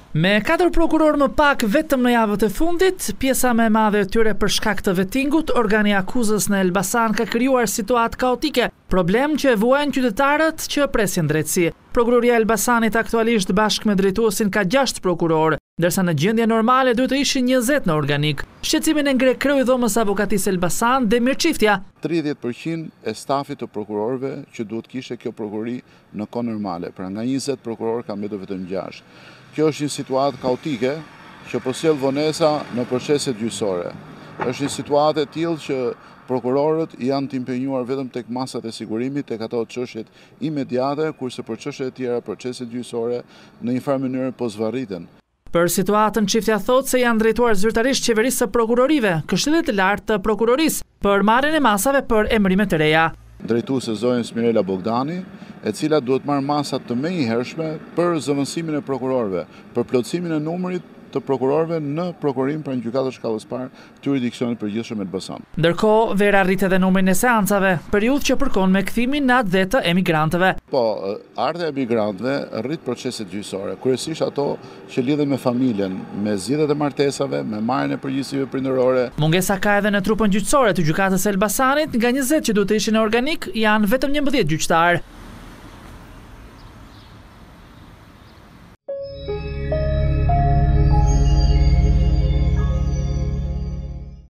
Me 4 prokurorë më pak vetëm në javët e fundit, pjesa më e madhe e tyre për shkak të vettingut, organi akuzës në Elbasan ka krijuar situatë kaotike, problem që e vuajnë qytetarët që presin drejtësi. Prokuroria e Elbasanit aktualisht bashkë me drejtuesin ka 6 prokurorë, ndërsa në gjendje normale duhet të ishin 20 në organik. Shqetësimin e ngre kreu i dhomës avokatisë Elbasan Demir Çiftja. 30% e stafit të prokurorëve që duhet kishte kjo prokurori në kohë normale, pra nga 20 prokurorë ka mbetur vetëm 6. Kjo është një situatë kaotike që po sjell vonesa në proceset gjyqësore. Është një situatë e tillë që prokurorët janë të impenjuar vetëm tek masat e sigurimit, tek ato çështjet imediate, kurse për çështjet e tjera, proceset gjyqësore në një farë mënyrë po zvarriten. Për situatën Çiftja thotë se janë drejtuar zyrtarisht qeverisë së prokurorive, Këshillit të Lartë të Prokurorisë, për marrjen e masave për emërime të reja. Drejtuese zonjës Mirela Bogdani, e cila duhet marrë masat të menjëhershme për zëvendësimin e prokurorëve, për plotësimin e numrit të prokurorëve në prokurim për gjykatë shkallës parë të jurisdiksionit përgjithshëm Elbasan. Ndërkohë, vera rrit edhe numrin e seancave, periudhë që përkon me kthimin në atë dhe të emigrantëve. Po, ardha e emigrantëve rrit proceset gjyqësore, kryesisht ato që lidhen me familjen, me zgjidhjet e martesave, me marrjen e përgjegjësive prindërore. Mungesa ka edhe në trupën gjyqësore të gjykatës së Elbasanit, nga 20 që duhet të ishin në organik, janë vetëm 11 gjyqtar.